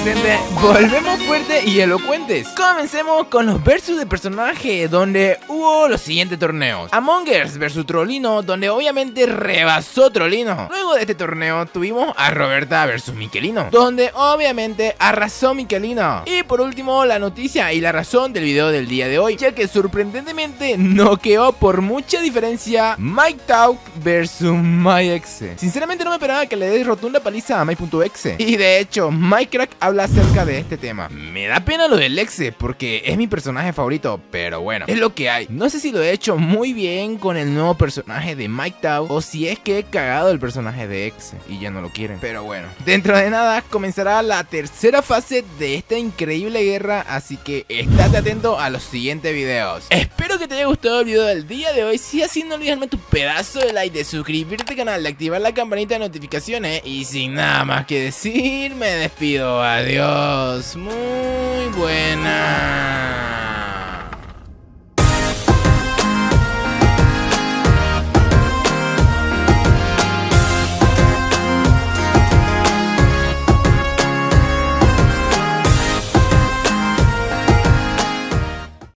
gente, volvemos fuertes y elocuentes. Comencemos con los versus de personaje, donde hubo los siguientes torneos: Among Us versus Trollino, donde obviamente rebasó Trollino. Luego de este torneo tuvimos a Roberta versus Miquelino, donde obviamente arrasó Miquelino. Y por último, la noticia y la razón del video del día de hoy, ya que sorprendentemente noqueó por mucha diferencia Mike Talk versus MyExe. Sinceramente no me esperaba que le dé rotunda paliza a Mike.exe. Y de hecho, Minecraft habla acerca de este tema. Me da pena lo del Exe, porque es mi personaje favorito, pero bueno, es lo que hay. No sé si lo he hecho muy bien con el nuevo personaje de Mike Tau, o si es que he cagado el personaje de Exe y ya no lo quieren. Pero bueno, dentro de nada comenzará la tercera fase de esta increíble guerra, así que estate atento a los siguientes videos. Espero que te haya gustado el video del día de hoy. Si así, no olvides darme tu pedazo de like, de suscribirte al canal, de activar la campanita de notificaciones. Y sin nada más que decir, me despido. Adiós. Muy buena.